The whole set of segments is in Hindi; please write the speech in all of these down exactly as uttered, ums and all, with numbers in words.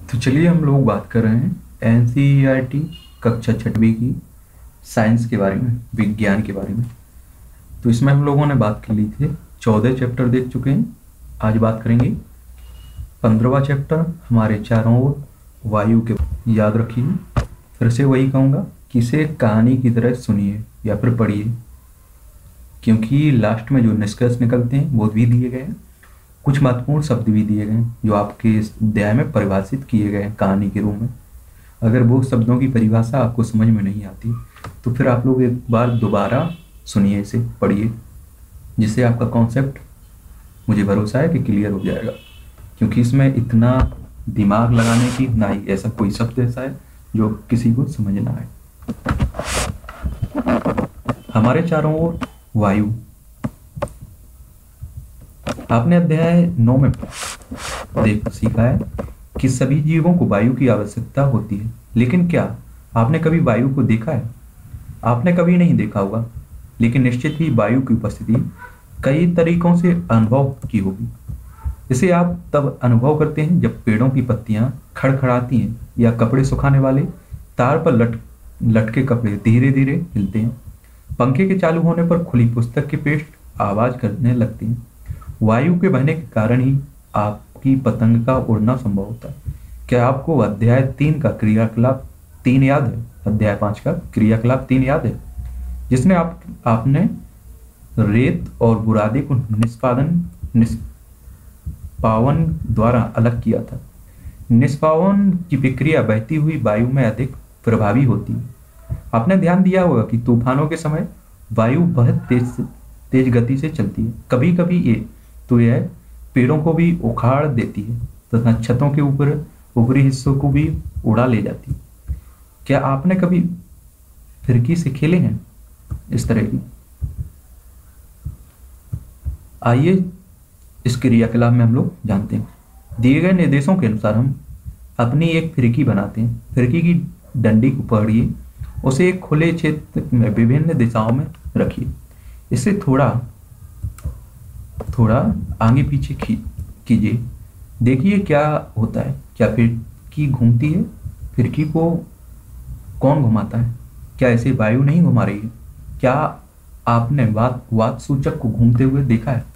तो चलिए हम लोग बात कर रहे हैं एनसीईआरटी कक्षा छठवीं की साइंस के बारे में, विज्ञान के बारे में। तो इसमें हम लोगों ने बात कर ली थी, चौदह चैप्टर देख चुके हैं। आज बात करेंगे पंद्रहवा चैप्टर, हमारे चारों ओर वायु के। याद रखिए, फिर से वही कहूँगा कि इसे कहानी की तरह सुनिए या फिर पढ़िए, क्योंकि लास्ट में जो निष्कर्ष निकलते हैं वो भी दिए गए हैं, कुछ महत्वपूर्ण शब्द भी दिए गए हैं जो आपके इस अध्याय में परिभाषित किए गए हैं कहानी के रूप में। अगर वो शब्दों की परिभाषा आपको समझ में नहीं आती तो फिर आप लोग एक बार दोबारा सुनिए, इसे पढ़िए, जिससे आपका कॉन्सेप्ट मुझे भरोसा है कि क्लियर हो जाएगा। क्योंकि इसमें इतना दिमाग लगाने की ना ही ऐसा कोई शब्द ऐसा है जो किसी को समझ ना आए। हमारे चारों ओर वायु। आपने अध्याय नौ में देख सीखा है कि सभी जीवों को वायु की आवश्यकता होती है, लेकिन क्या आपने कभी वायु को देखा है? आपने कभी नहीं देखा होगा, लेकिन निश्चित ही वायु की उपस्थिति कई तरीकों से अनुभव की होगी। इसे आप तब अनुभव करते हैं जब पेड़ों की पत्तियां खड़खड़ाती हैं या कपड़े सुखाने वाले तार पर लट लटके कपड़े धीरे धीरे हिलते हैं। पंखे के चालू होने पर खुली पुस्तक के पृष्ठ आवाज करने लगते हैं। वायु के बहने के कारण ही आपकी पतंग का उड़ना संभव होता है। क्या आपको अध्याय तीन का क्रियाकलाप तीन याद है? अध्याय पांच का क्रियाकलाप तीन याद है, जिसने आप आपने रेत और बुरादे को निष्पादन निष्पावन द्वारा अलग किया था। निष्पावन की प्रक्रिया बहती हुई वायु में अधिक प्रभावी होती है। आपने ध्यान दिया होगा कि तूफानों के समय वायु बहुत तेज तेज गति से चलती है। कभी कभी ये तो यह पेड़ों को भी उखाड़ देती है तथा छतों के ऊपर ऊपरी हिस्सों को भी उड़ा ले जाती है। क्या आपने कभी फिरकी से खेले हैं इस तरह की? आइए इस क्रियाकलाप में हम लोग जानते हैं। दिए गए निर्देशों के अनुसार हम अपनी एक फिरकी बनाते हैं। फिरकी की डंडी को पकड़िए, उसे एक खुले क्षेत्र में विभिन्न दिशाओं में रखिए। इसे थोड़ा थोड़ा आगे पीछे कीजिए, देखिए क्या होता है। क्या फिरकी घूमती है? फिरकी को कौन घुमाता है? क्या इसे वायु नहीं घुमा रही है? क्या आपने वात वात सूचक को घूमते हुए देखा है?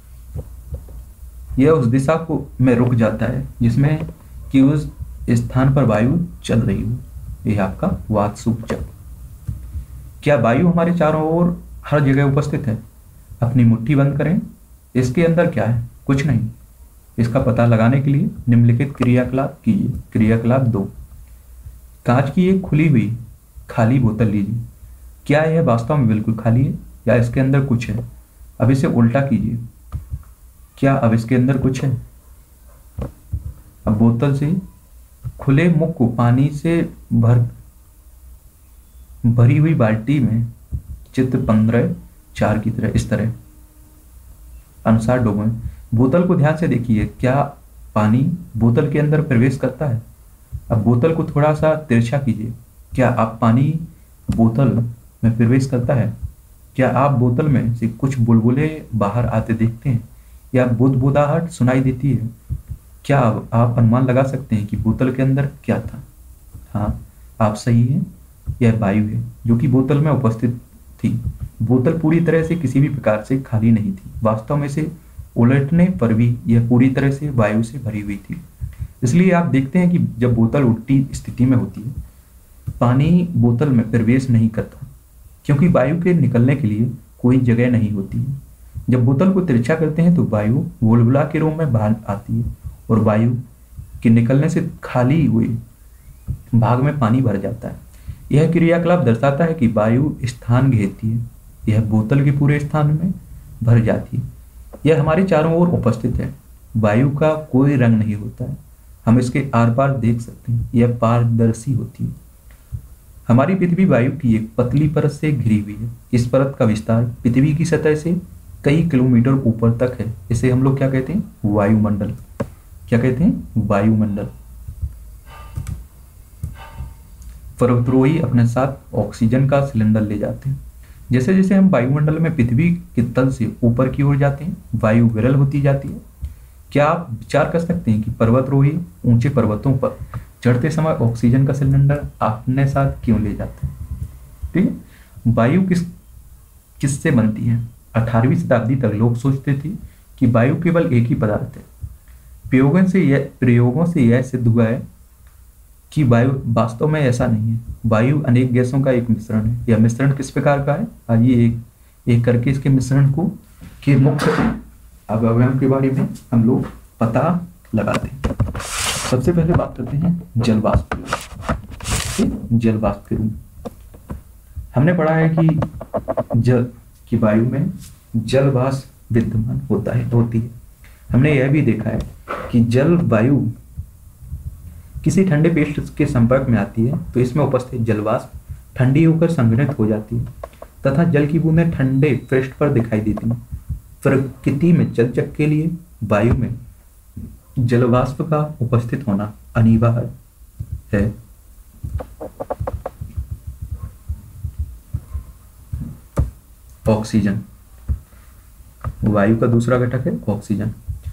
यह उस दिशा को में रुक जाता है जिसमें कि उस स्थान पर वायु चल रही हो। यह आपका वात सूचक। क्या वायु हमारे चारों ओर हर जगह उपस्थित है? अपनी मुट्ठी बंद करें। इसके अंदर क्या है? कुछ नहीं। इसका पता लगाने के लिए निम्नलिखित क्रियाकलाप कीजिए। क्रियाकलाप दो, कांच की एक खुली हुई खाली बोतल लीजिए। क्या यह वास्तव में बिल्कुल खाली है या इसके अंदर कुछ है? अब इसे उल्टा कीजिए। क्या अब इसके अंदर कुछ है? अब बोतल से खुले मुख को पानी से भर भरी हुई बाल्टी में चित्र पंद्रह चार की तरह इस तरह अनुसार डूबें। बोतल को ध्यान से देखिए, क्या पानी बोतल के अंदर प्रवेश करता है? अब बोतल को थोड़ा सा तिरछा कीजिए। क्या आप पानी बोतल में प्रवेश करता है? क्या आप बोतल में से कुछ बुलबुले बाहर आते देखते हैं या बुदबुदाहट सुनाई देती है? क्या आप अनुमान लगा सकते हैं कि बोतल के अंदर क्या था? हाँ, आप सही हैं, यह वायु है जो कि बोतल में उपस्थित थी। बोतल पूरी तरह से किसी भी प्रकार से खाली नहीं थी। वास्तव में से उलटने पर भी यह पूरी तरह से वायु से भरी हुई थी। इसलिए आप देखते हैं कि जब बोतल उल्टी स्थिति में होती है, पानी बोतल में प्रवेश नहीं करता, क्योंकि वायु के निकलने के लिए कोई जगह नहीं होती है। जब बोतल को तिरछा करते हैं तो वायु बुलबुला के रूप में बाहर आती है और वायु के निकलने से खाली हुए भाग में पानी भर जाता है। यह क्रियाकलाप दर्शाता है कि वायु स्थान घेरती है, यह बोतल के पूरे स्थान में भर जाती है। यह हमारे चारों ओर उपस्थित है। वायु का कोई रंग नहीं होता है, हम इसके आर पार देख सकते हैं। यह पारदर्शी होती है। हमारी पृथ्वी वायु की एक पतली परत से घिरी हुई है। इस परत का विस्तार पृथ्वी की सतह से कई किलोमीटर ऊपर तक है। इसे हम लोग क्या कहते हैं? वायुमंडल। क्या कहते हैं? वायुमंडल। पर्वतारोही अपने साथ ऑक्सीजन का सिलेंडर ले जाते हैं। जैसे जैसे हम वायुमंडल में पृथ्वी के तल से ऊपर की ओर जाते हैं, वायु विरल होती जाती है। क्या आप विचार कर सकते हैं कि पर्वतारोही ऊंचे पर्वतों पर चढ़ते समय ऑक्सीजन का सिलेंडर अपने साथ क्यों ले जाते हैं? ठीक है। वायु किस किससे बनती है? अठारहवीं शताब्दी तक लोग सोचते थे कि वायु केवल एक ही पदार्थ है। प्रयोगों से यह प्रयोगों से यह सिद्ध हुआ है कि वायु वास्तव में ऐसा नहीं है। वायु अनेक गैसों का एक मिश्रण है। यह मिश्रण किस प्रकार का है? आइए एक एक करके इसके मिश्रण को के मुख्य अवयवों के बारे में हम लोग पता लगाते हैं। सबसे पहले बात करते हैं जल वाष्प। जल वाष्प हमने पढ़ा है कि जल की वायु में जल वाष्प विद्यमान होता है होती है। हमने यह भी देखा है कि जल वायु किसी ठंडे पेस्ट के संपर्क में आती है तो इसमें उपस्थित जल वाष्प ठंडी होकर संघनित हो जाती है तथा जल की बूंदें ठंडे पृष्ठ पर दिखाई देती हैं। प्रकृति में जल चक्र के लिए वायु में जल वाष्प का उपस्थित होना अनिवार्य है। ऑक्सीजन वायु का दूसरा घटक है ऑक्सीजन।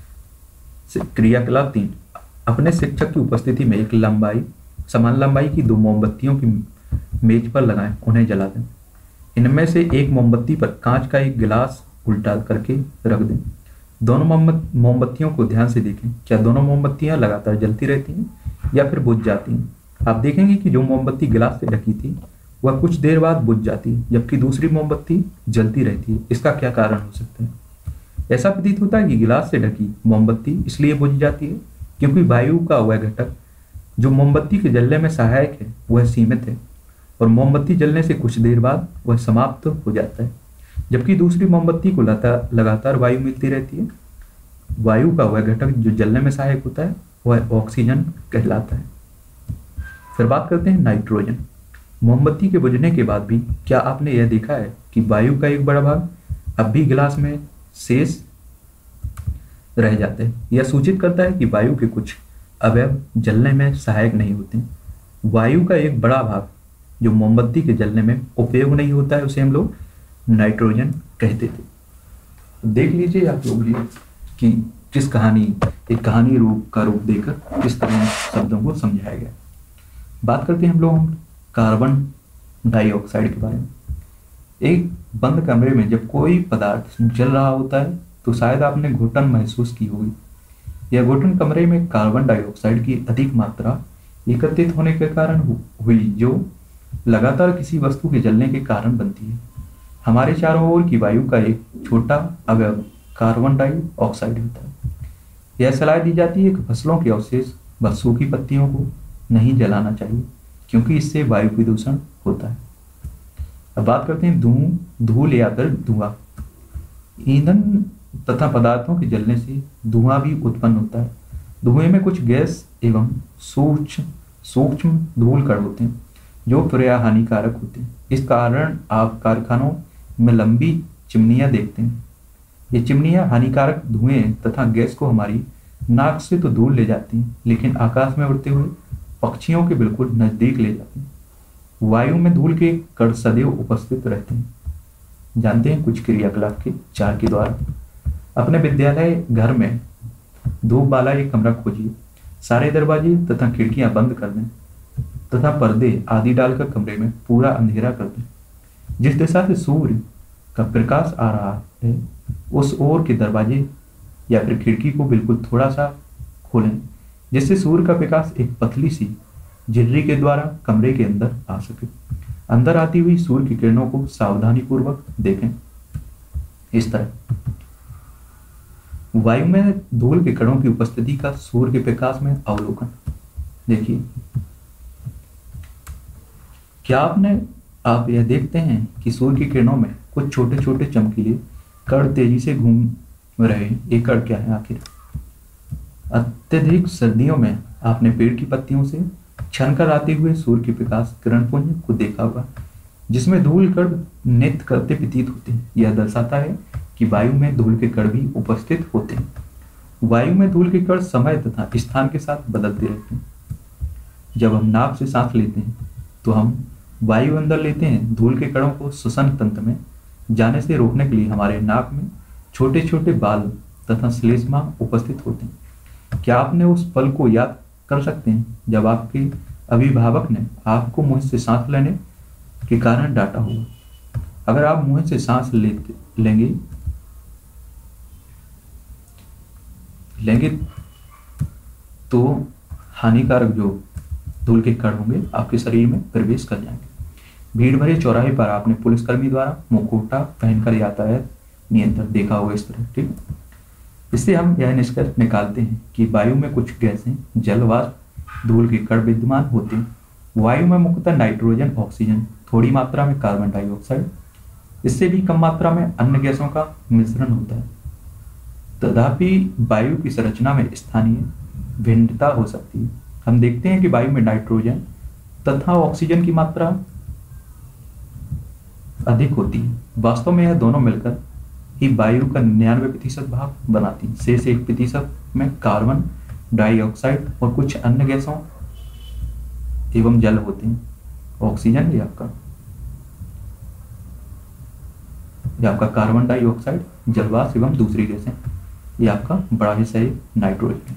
क्रियाकलाप तीन, अपने शिक्षक की उपस्थिति में एक लंबाई समान लंबाई की दो मोमबत्तियों की मेज पर लगाएं, उन्हें जला दें। इनमें से एक मोमबत्ती पर कांच का एक गिलास उल्टा करके रख दें। दोनों मोमबत्तियों को ध्यान से देखें, क्या दोनों मोमबत्तियां लगातार जलती रहती हैं या फिर बुझ जाती हैं? आप देखेंगे कि जो मोमबत्ती गिलास से ढकी थी वह कुछ देर बाद बुझ जाती है जबकि दूसरी मोमबत्ती जलती रहती है। इसका क्या कारण हो सकता है? ऐसा प्रतीत होता है कि गिलास से ढकी मोमबत्ती इसलिए बुझ जाती है क्योंकि वायु का वह घटक जो मोमबत्ती के जलने में सहायक है वह सीमित है और मोमबत्ती जलने से कुछ देर बाद वह समाप्त हो जाता है, जबकि दूसरी मोमबत्ती को लगातार वायु मिलती रहती है। वायु का वह घटक जो जलने में सहायक होता है वह ऑक्सीजन कहलाता है। फिर बात करते हैं नाइट्रोजन। मोमबत्ती के बुझने के बाद भी क्या आपने यह देखा है कि वायु का एक बड़ा भाग अब भी गिलास में शेष रह जाते हैं? यह सूचित करता है कि वायु के कुछ अवयव जलने में सहायक नहीं होते। वायु का एक बड़ा भाग जो मोमबत्ती के जलने में उपयोग नहीं होता है उसे हम लोग नाइट्रोजन कहते थे। देख लीजिए आप लोग ये कि किस कहानी एक कहानी रूप का रूप देकर किस तरह शब्दों को समझाया गया। बात करते हैं हम लोग कार्बन डाइऑक्साइड के बारे में। एक बंद कमरे में जब कोई पदार्थ जल रहा होता है तो शायद आपने घुटन महसूस की होगी। यह घुटन कमरे में कार्बन डाइऑक्साइड की अधिक मात्रा एकत्रित होने के कारण हुई जो लगातार किसी वस्तु के जलने के कारण बनती है। हमारे चारों ओर की वायु का एक छोटा अवयव कार्बन डाइऑक्साइड होता है। यह सलाह दी जाती है कि फसलों के अवशेष व सूखी पत्तियों को नहीं जलाना चाहिए क्योंकि इससे वायु प्रदूषण होता है। अब बात करते हैं धूल धूल या फिर धुआं। ईंधन तथा पदार्थों के जलने से धुआं भी उत्पन्न होता है। धुएं में कुछ गैस एवं सूक्ष्म सूक्ष्म धूल कण होते हैं जो प्रायः हानिकारक होते हैं। इस कारण आप कारखानों में लंबी चिमनियां देखते हैं। ये चिमनियां हानिकारक धुएं तथा गैस को हमारी नाक से तो दूर ले जाती हैं लेकिन आकाश में उड़ते हुए पक्षियों के बिल्कुल नजदीक ले जाती हैं। वायु में धूल के कण सदैव उपस्थित रहते हैं। जानते हैं कुछ क्रियाकलाप के चार के द्वारा। अपने विद्यालय घर में धूप वाला एक कमरा खोजिए, सारे दरवाजे तथा खिड़कियां बंद कर दें तथा पर्दे आदि डालकर कमरे में पूरा अंधेरा कर दें। जिस दिशा से सूर्य का प्रकाश आ रहा है उस ओर के दरवाजे या फिर खिड़की को बिल्कुल थोड़ा सा खोलें जिससे सूर्य का प्रकाश एक पतली सी झिर्री के द्वारा कमरे के अंदर आ सके। अंदर आती हुई सूर्य की किरणों को सावधानी पूर्वक देखें। इस तरह वायु में धूल के कणों की उपस्थिति का सूर्य के प्रकाश में अवलोकन। देखिए, क्या आपने आप यह देखते हैं कि सूर्य की किरणों में कुछ छोटे छोटे चमकीले कण तेजी से घूम रहे हैं। ये कण क्या है आखिर? अत्यधिक सर्दियों में आपने पेड़ की पत्तियों से छनकर आते हुए सूर्य के प्रकाश किरण पुंज को देखा होगा जिसमें धूल कण नृत्य करते प्रतीत होते हैं। यह दर्शाता है कि वायु में धूल के कण भी उपस्थित होते हैं। वायु में धूल के कण समय तथा स्थान के साथ बदलते रहते हैं। जब हम नाक से सांस लेते हैं तो हम वायु अंदर लेते हैं। धूल के कणों को श्वसन तंत्र में जाने से रोकने के लिए हमारे नाक में छोटे छोटे बाल तथा श्लेष्मा उपस्थित होते हैं। क्या आपने उस पल को याद कर सकते हैं जब आपके अभिभावक ने आपको मुंह से सांस लेने के कारण डांटा होगा? अगर आप मुंह से सांस लेते लेंगे लेंगे तो हानिकारक जो धूल के कण होंगे आपके शरीर में प्रवेश कर जाएंगे। भीड़ भरे चौराहे पर आपने पुलिसकर्मी द्वारा मुखौटा पहनकर यातायात नियंत्रण देखा होगा इस तरह, ठीक। इससे हम यह निष्कर्ष निकालते हैं कि वायु में कुछ गैसें, जल, वाष्प, धूल के कण विद्यमान होते हैं। वायु में मुख्यतः नाइट्रोजन, ऑक्सीजन, थोड़ी मात्रा में कार्बन डाइऑक्साइड, इससे भी कम मात्रा में अन्य गैसों का मिश्रण होता है। तथापि वायु की संरचना में स्थानीय भिन्नता हो सकती है। हम देखते हैं कि वायु में नाइट्रोजन तथा ऑक्सीजन की मात्रा अधिक होती है। वास्तव में यह दोनों मिलकर ही वायु का निन्यानवे प्रतिशत भाग बनाती है। शेष एक प्रतिशत में कार्बन डाइऑक्साइड और कुछ अन्य गैसों एवं जल होते हैं। ऑक्सीजन ये आपका ये आपका कार्बन डाइऑक्साइड, जलवाष्प एवं दूसरी गैसें, ये आपका बड़ा हिस्सा है नाइट्रोजन।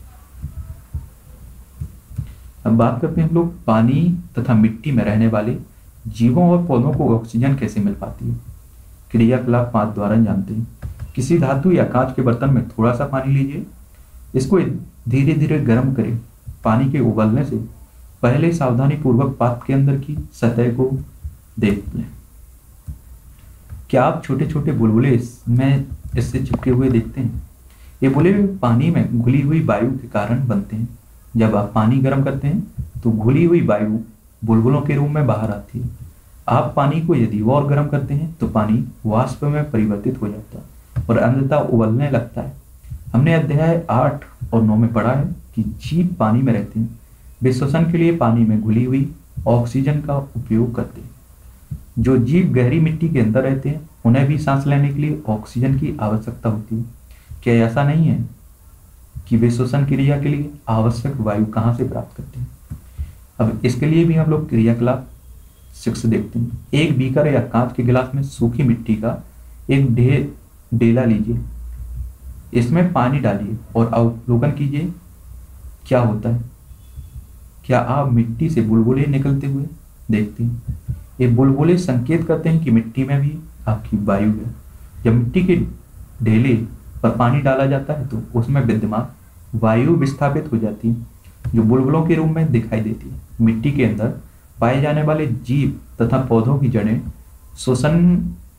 अब बात करते हैं हम लोग पानी तथा मिट्टी में रहने वाले जीवों और पौधों को ऑक्सीजन कैसे मिल पाती है। क्रियाकलाप पांच द्वारा जानते हैं। किसी धातु या कांच के बर्तन में थोड़ा सा पानी लीजिए, इसको धीरे धीरे गर्म करें। पानी के उबलने से पहले सावधानी पूर्वक पात्र के अंदर की सतह को देख लें। क्या आप छोटे छोटे बुलबुले इसमें इससे चिपके हुए देखते हैं? ये बुलबुले पानी में घुली हुई वायु के कारण बनते हैं। जब आप पानी गर्म करते हैं तो घुली हुई वायु बुलबुलों के रूप में बाहर आती है। आप पानी को यदि और गर्म करते हैं तो पानी वाष्प में परिवर्तित हो जाता है और अंततः उबलने लगता है। हमने अध्याय आठ और नौ में पढ़ा है कि जीव पानी में रहते हैं। वे श्वसन के लिए पानी में घुली हुई ऑक्सीजन का उपयोग करते हैं। जो जीव गहरी मिट्टी के अंदर रहते हैं उन्हें भी सांस लेने के लिए ऑक्सीजन की आवश्यकता होती है। क्या ऐसा नहीं है कि वे श्वसन क्रिया के लिए आवश्यक वायु कहाँ से प्राप्त करते हैं? अब इसके लिए भी हम लोग क्रियाकलाप सिक्स देखते हैं। एक बीकर या कांच के गिलास में सूखी मिट्टी का एक ढे डेला लीजिए, इसमें पानी डालिए और अवलोकन कीजिए क्या होता है। क्या आप मिट्टी से बुलबुले निकलते हुए देखते हैं? ये बुलबुले संकेत करते हैं कि मिट्टी में भी आपकी वायु है। जब मिट्टी के ढेले पर पानी डाला जाता है तो उसमें विद्यमान वायु विस्थापित हो जाती है जो बुलबुलों के रूप में दिखाई देती है। मिट्टी के अंदर पाए जाने वाले जीव तथा पौधों की जड़ें श्वसन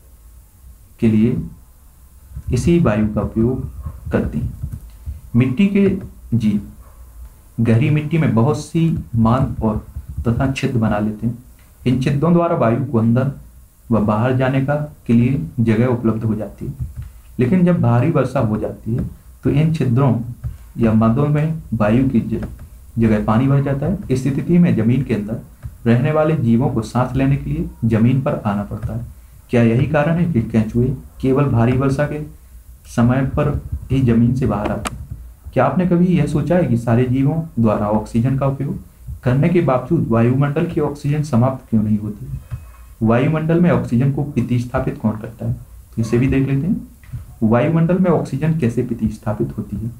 के लिए इसी वायु का उपयोग करती हैं। मिट्टी के जीव गहरी मिट्टी में बहुत सी मान और तथा छिद्र बना लेते हैं। इन छिद्रों द्वारा वायु को अंदर व बाहर जाने का के लिए जगह उपलब्ध हो जाती है। लेकिन जब भारी वर्षा हो जाती है तो इन छिद्रों या मदों में वायु की जगह पानी भर जाता है। इस स्थिति में जमीन के अंदर रहने वाले जीवों को सांस लेने के लिए जमीन पर आना पड़ता है। क्या यही कारण है कि केंचुए केवल भारी वर्षा के समय पर ही जमीन से बाहर आते हैं? क्या आपने कभी यह सोचा है कि सारे जीवों द्वारा ऑक्सीजन का उपयोग करने के बावजूद वायुमंडल की ऑक्सीजन समाप्त क्यों नहीं होती? वायुमंडल में ऑक्सीजन को प्रतिस्थापित कौन करता है? तो इसे भी देख लेते हैं। वायुमंडल में ऑक्सीजन कैसे प्रतिस्थापित होती है?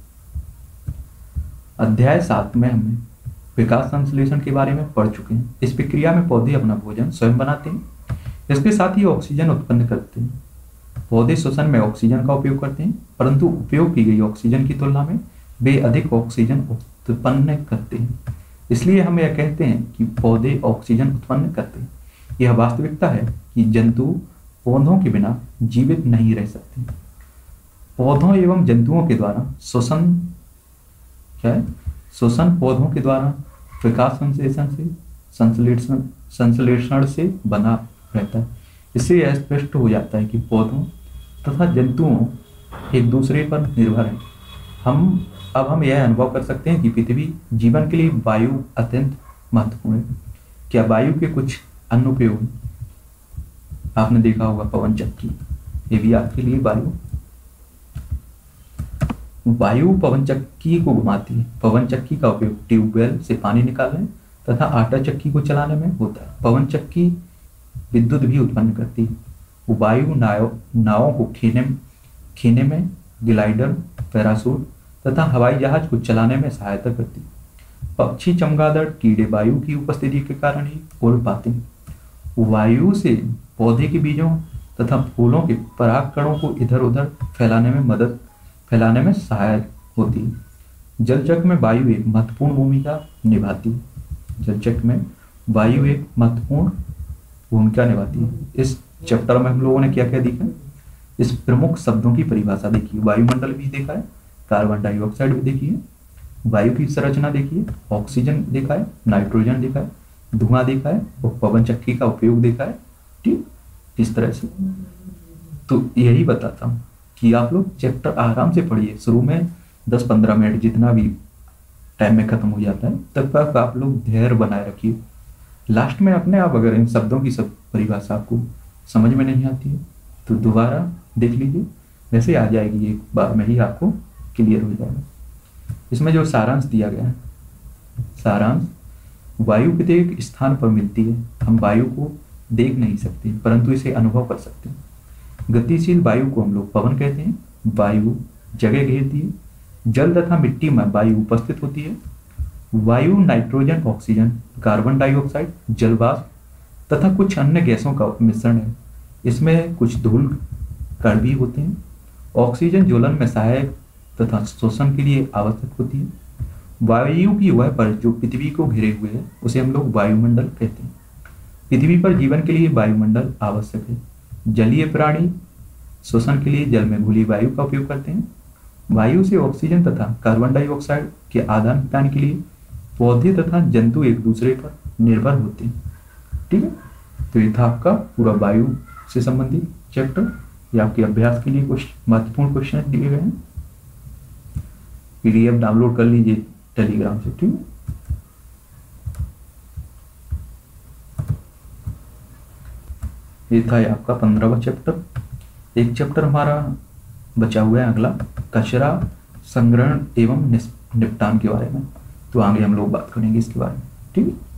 अध्याय सात में हमने विकास संश्लेषण के बारे में पढ़ चुके हैं। इस प्रक्रिया में पौधे अपना भोजन स्वयं बनाते हैं, इसके साथ ही ऑक्सीजन उत्पन्न करते हैं। पौधे श्वसन में ऑक्सीजन का उपयोग करते हैं, परंतु उपयोग की गई ऑक्सीजन की तुलना में वे अधिक ऑक्सीजन उत्पन्न करते हैं। इसलिए हम यह कहते हैं कि पौधे ऑक्सीजन उत्पन्न करते हैं। यह वास्तविकता है कि जंतु पौधों के बिना जीवित नहीं रह सकते। पौधों एवं जंतुओं के द्वारा श्वसन क्या है श्वसन पौधों के द्वारा विकास संश्लेषण से संश्लेषण संश्लेषण से बना रहता है। इससे यह स्पष्ट हो जाता है कि पौधों तथा जंतुओं एक दूसरे पर निर्भर हैं। हम अब हम यह अनुभव कर सकते हैं कि पृथ्वी जीवन के लिए वायु अत्यंत महत्वपूर्ण है। क्या वायु के कुछ अनुप्रयोग आपने देखा होगा? पवन चक्की, ये भी आपके लिए वायु वायु पवन चक्की को घुमाती है। पवन चक्की का उपयोग ट्यूबवेल से पानी निकालने तथा आटा चक्की को चलाने में होता है। पवन चक्की विद्युत भी उत्पन्न करती है। वायु नाव नावों को खींचने खींचने में ग्लाइडर, पैराशूट तथा हवाई जहाज को चलाने में सहायता करती। पक्षी, चमगादड़, कीड़े वायु की उपस्थिति के कारण ही उड़ पाते हैं। वायु से पौधे के बीजों तथा फूलों के परागकणों को इधर उधर फैलाने में मदद फैलाने में सहायक होती है। जल चक्र में वायु एक महत्वपूर्ण भूमिका निभाती है। जल चक्र में वायु एक महत्वपूर्ण भूमिका निभाती है। इस चैप्टर में हम लोगों ने क्या क्या देखा, इस प्रमुख शब्दों की परिभाषा देखी, वायुमंडल भी देखा है, कार्बन डाइऑक्साइड भी देखी है, वायु की संरचना देखी है, ऑक्सीजन देखा है, नाइट्रोजन देखा है, धुआं देखा है और पवन चक्की का उपयोग देखा है। ठीक, इस तरह से तो यही बताता हूँ कि आप लोग चैप्टर आराम से पढ़िए। शुरू में दस पंद्रह मिनट जितना भी टाइम में खत्म हो जाता है तब तक आप लोग धैर्य बनाए रखिए। लास्ट में अपने आप अगर इन शब्दों की सब परिभाषा आपको समझ में नहीं आती है तो दोबारा देख लीजिए, वैसे आ जाएगी, एक बार में ही आपको क्लियर हो जाएगा। इसमें जो सारांश दिया गया है, सारांश, वायु प्रत्येक स्थान पर मिलती है। हम वायु को देख नहीं सकते परंतु इसे अनुभव कर सकते हैं। गतिशील वायु को हम लोग पवन कहते हैं। वायु जगह घेरती है। जल तथा मिट्टी में वायु उपस्थित होती है। वायु नाइट्रोजन, ऑक्सीजन, कार्बन डाइऑक्साइड, जलवाष्प तथा कुछ अन्य गैसों का मिश्रण है। इसमें कुछ धूल कण भी होते हैं। ऑक्सीजन ज्वलन में सहायक तथा श्वसन के लिए आवश्यक होती है। वायु की वह परत जो पृथ्वी को घेरे हुए है उसे हम लोग वायुमंडल कहते हैं। पृथ्वी पर जीवन के लिए वायुमंडल आवश्यक है। जलीय प्राणी श्वसन के लिए जल में घुली वायु का उपयोग करते हैं। वायु से ऑक्सीजन तथा कार्बन डाइऑक्साइड के आदान प्रदान के लिए पौधे तथा जंतु एक दूसरे पर निर्भर होते हैं। ठीक है, तो ये था आपका पूरा वायु से संबंधित चैप्टर। ये आपके अभ्यास के लिए कुछ महत्वपूर्ण क्वेश्चन दिए गए हैं। पीडीएफ डाउनलोड कर लीजिए टेलीग्राम से। ठीक है, ये था आपका पंद्रहवां चैप्टर। एक चैप्टर हमारा बचा हुआ है अगला, कचरा संग्रहण एवं निपटान के बारे में। तो आगे हम लोग बात करेंगे इसके बारे में। ठीक है।